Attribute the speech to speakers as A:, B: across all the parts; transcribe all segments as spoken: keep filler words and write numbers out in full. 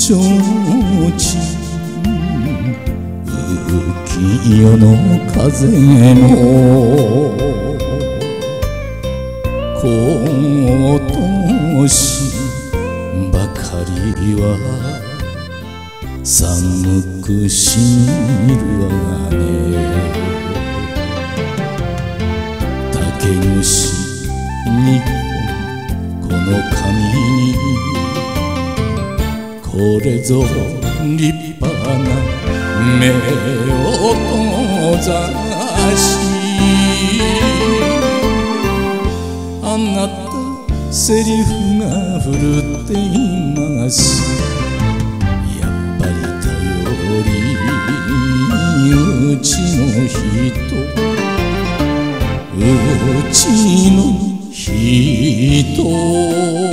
A: ちょうち浮世の風も今年ばかりは寒くしみるわね。竹串にこの紙にこれぞ立派な夫婦雑誌。あなたセリフが古っています。やっぱり頼りうちの人、うちの人。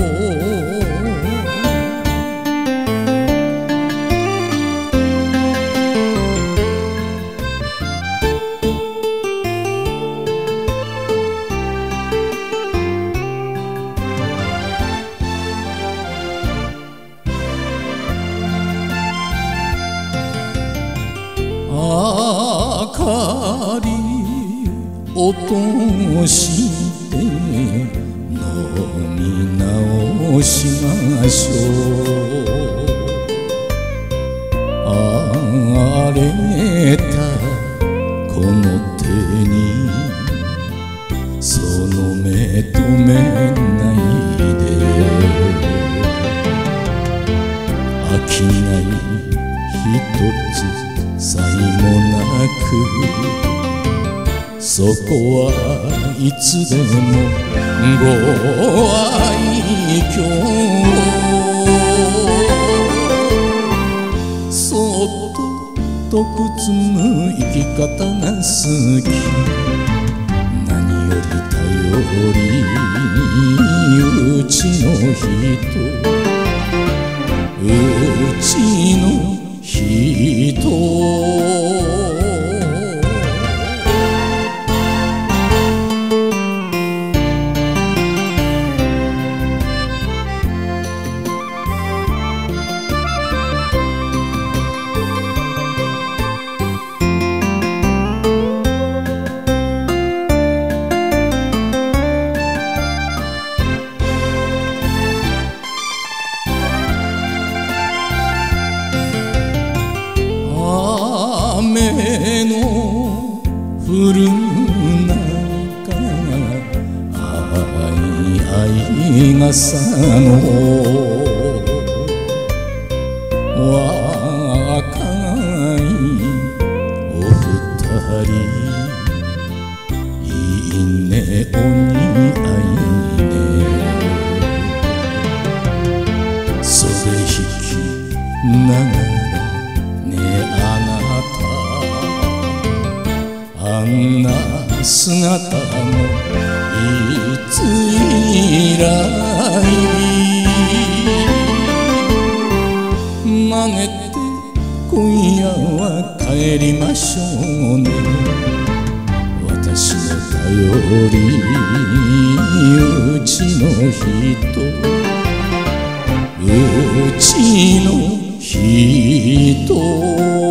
A: 明かり落として飲み直しましょう。荒れたこの手にその目止めないで。飽きない一つさえもなく、そこはいつでもご愛嬌。そっと徳積む生き方が好き。何より頼りうちの人、うちの人。雨の降る中、愛い傘の若いお二人、いいねお似合いね。袖引きながらねあなた、あんな姿もいつ以来。曲げて今夜は帰りましょうね。私の頼りうちの人、うちの人。